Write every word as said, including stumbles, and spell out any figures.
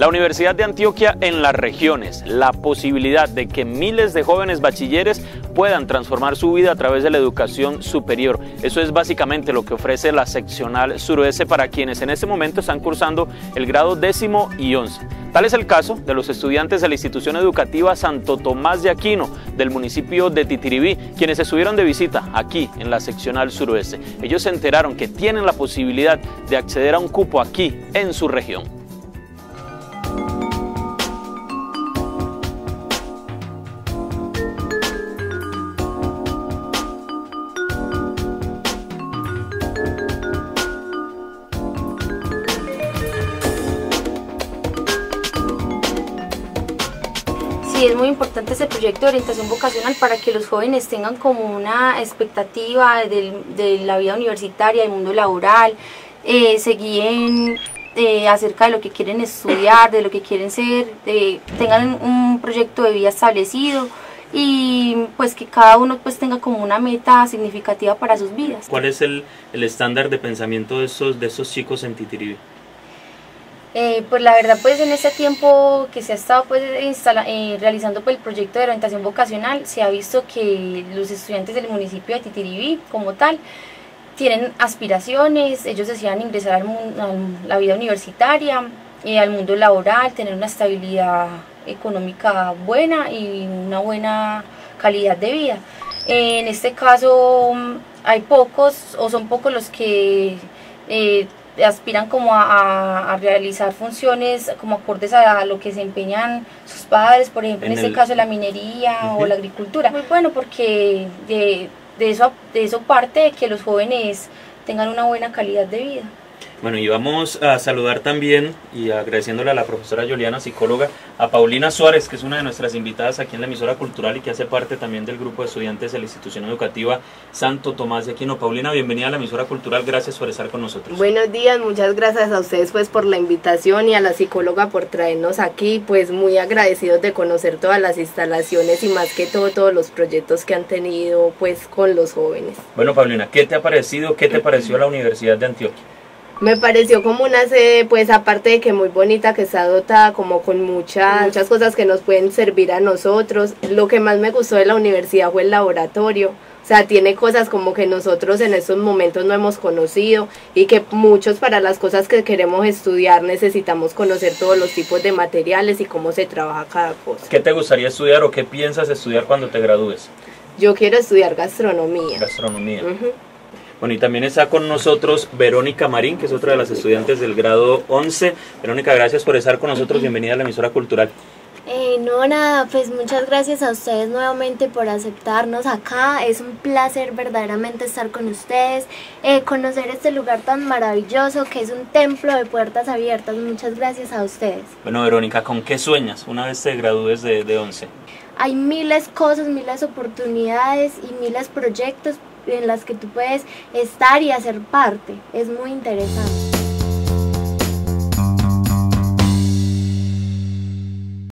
La Universidad de Antioquia en las regiones, la posibilidad de que miles de jóvenes bachilleres puedan transformar su vida a través de la educación superior. Eso es básicamente lo que ofrece la seccional suroeste para quienes en este momento están cursando el grado décimo y once. Tal es el caso de los estudiantes de la institución educativa Santo Tomás de Aquino del municipio de Titiribí, quienes estuvieron de visita aquí en la seccional suroeste. Ellos se enteraron que tienen la posibilidad de acceder a un cupo aquí en su región. Sí, es muy importante este proyecto de orientación vocacional para que los jóvenes tengan como una expectativa de, de la vida universitaria, del mundo laboral, eh, se guíen eh, acerca de lo que quieren estudiar, de lo que quieren ser, de, tengan un proyecto de vida establecido y pues que cada uno pues tenga como una meta significativa para sus vidas. ¿Cuál es el, el estándar de pensamiento de estos, de estos chicos en Titiribí? Eh, pues la verdad pues en este tiempo que se ha estado pues instala, eh, realizando pues, el proyecto de orientación vocacional, se ha visto que los estudiantes del municipio de Titiribí como tal tienen aspiraciones, ellos desean ingresar al, a la vida universitaria, eh, al mundo laboral, tener una estabilidad económica buena y una buena calidad de vida. Eh, en este caso hay pocos o son pocos los que eh, aspiran como a, a, a realizar funciones como acordes a lo que se empeñan sus padres, por ejemplo en, en este el... caso la minería uh-huh. o la agricultura. Muy bueno porque de, de, eso, de eso parte que los jóvenes tengan una buena calidad de vida. Bueno, y vamos a saludar también, y agradeciéndole a la profesora Yoliana, psicóloga, a Paulina Suárez, que es una de nuestras invitadas aquí en la emisora cultural y que hace parte también del grupo de estudiantes de la institución educativa Santo Tomás de Aquino. Paulina, bienvenida a la emisora cultural, gracias por estar con nosotros. Buenos días, muchas gracias a ustedes pues por la invitación y a la psicóloga por traernos aquí, pues muy agradecidos de conocer todas las instalaciones y más que todo todos los proyectos que han tenido pues con los jóvenes. Bueno, Paulina, ¿qué te ha parecido, qué te pareció la Universidad de Antioquia? Me pareció como una sede, pues aparte de que muy bonita, que está dotada como con muchas, muchas cosas que nos pueden servir a nosotros. Lo que más me gustó de la universidad fue el laboratorio. O sea, tiene cosas como que nosotros en estos momentos no hemos conocido y que muchos para las cosas que queremos estudiar necesitamos conocer todos los tipos de materiales y cómo se trabaja cada cosa. ¿Qué te gustaría estudiar o qué piensas estudiar cuando te gradúes? Yo quiero estudiar gastronomía. Gastronomía. Uh-huh. Bueno, y también está con nosotros Verónica Marín, que es otra de las estudiantes del grado once. Verónica, gracias por estar con nosotros. Bienvenida a la emisora cultural. Eh, no, nada, pues muchas gracias a ustedes nuevamente por aceptarnos acá. Es un placer verdaderamente estar con ustedes, eh, conocer este lugar tan maravilloso que es un templo de puertas abiertas. Muchas gracias a ustedes. Bueno, Verónica, ¿con qué sueñas una vez te gradúes de, de once? Hay miles de cosas, miles de oportunidades y miles de proyectos en las que tú puedes estar y hacer parte. Es muy interesante.